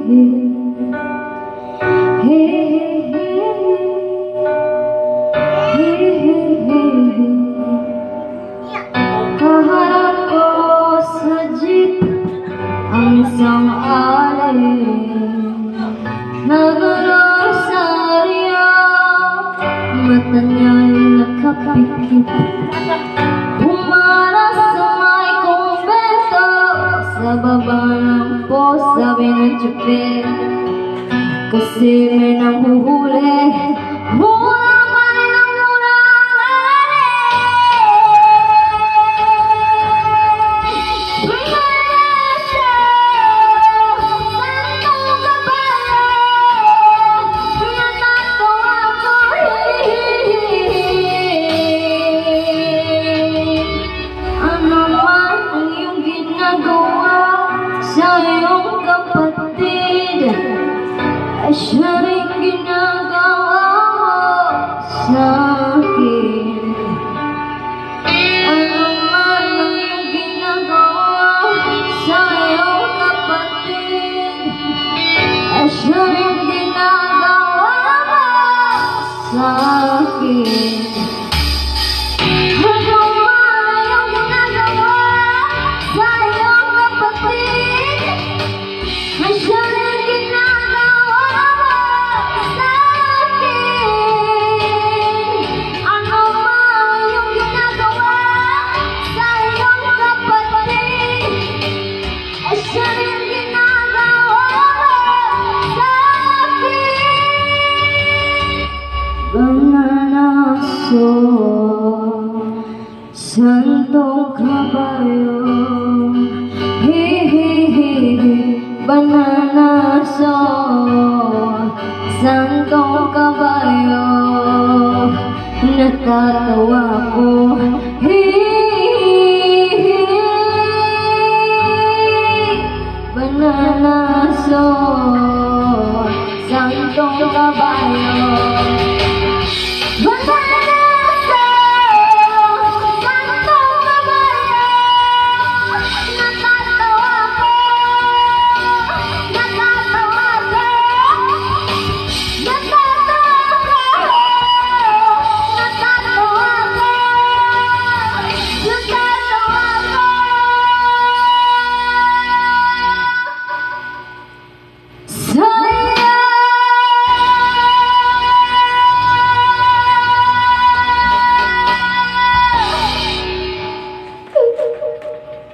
Kaharap ko sa jeep ang isang alay, nag-rosaryo, mata niya'y nakapikit. Pumaras sa may kumbento, sa baba ng post sabi ng tsuper, kasi may nanghuhuli. Mura pa rin ang mura sa iyong kapatid, ay siya rin ginagawa mo sa akin. Ano man ang iyong ginagawa sa iyong kapatid, ay siya rin ginagawa mo sa akin. Bananaso, santong kabayo, bananaso, santong kabayo, natatawa